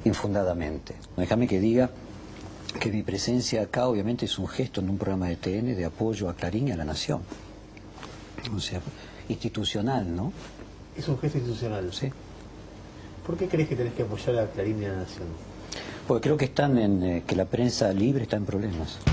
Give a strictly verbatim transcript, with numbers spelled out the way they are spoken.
infundadamente. Déjame que diga que mi presencia acá obviamente es un gesto en un programa de T N de apoyo a Clarín y a la Nación. O sea, institucional, ¿no? Es un gesto institucional. Sí. ¿Por qué crees que tenés que apoyar a Clarín y a la Nación? Porque creo que están en eh, que la prensa libre está en problemas.